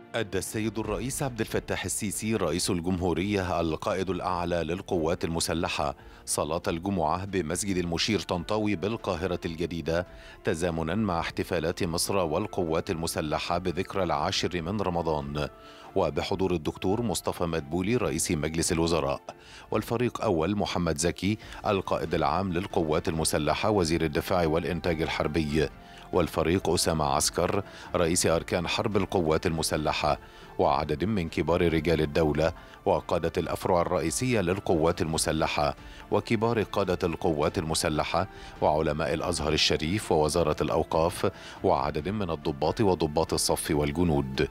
أدى السيد الرئيس عبد الفتاح السيسي رئيس الجمهورية القائد الأعلى للقوات المسلحة صلاة الجمعة بمسجد المشير طنطاوي بالقاهرة الجديدة، تزامنا مع احتفالات مصر والقوات المسلحة بذكرى 10 من رمضان، وبحضور الدكتور مصطفى مدبولي رئيس مجلس الوزراء، والفريق أول محمد زكي القائد العام للقوات المسلحة وزير الدفاع والإنتاج الحربي، والفريق أسامة عسكر رئيس أركان حرب القوات المسلحة، وعدد من كبار رجال الدولة وقادة الأفرع الرئيسية للقوات المسلحة وكبار قادة القوات المسلحة وعلماء الأزهر الشريف ووزارة الأوقاف وعدد من الضباط وضباط الصف والجنود.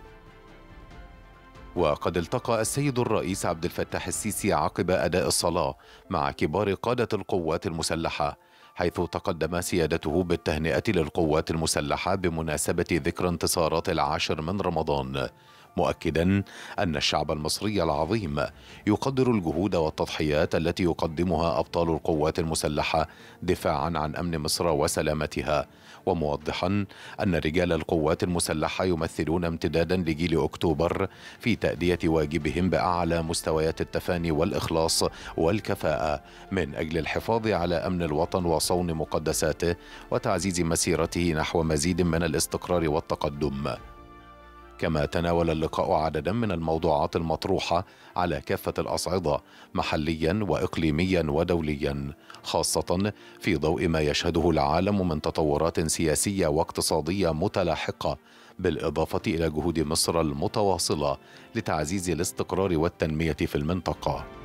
وقد التقى السيد الرئيس عبد الفتاح السيسي عقب أداء الصلاة مع كبار قادة القوات المسلحة، حيث تقدم سيادته بالتهنئة للقوات المسلحة بمناسبة ذكرى انتصارات 10 من رمضان، مؤكدا أن الشعب المصري العظيم يقدر الجهود والتضحيات التي يقدمها أبطال القوات المسلحة دفاعا عن أمن مصر وسلامتها، وموضحا أن رجال القوات المسلحة يمثلون امتدادا لجيل أكتوبر في تأدية واجبهم بأعلى مستويات التفاني والإخلاص والكفاءة من أجل الحفاظ على أمن الوطن وصون مقدساته وتعزيز مسيرته نحو مزيد من الاستقرار والتقدم. كما تناول اللقاء عددا من الموضوعات المطروحة على كافة الأصعدة محليا وإقليميا ودوليا، خاصة في ضوء ما يشهده العالم من تطورات سياسية واقتصادية متلاحقة، بالإضافة إلى جهود مصر المتواصلة لتعزيز الاستقرار والتنمية في المنطقة.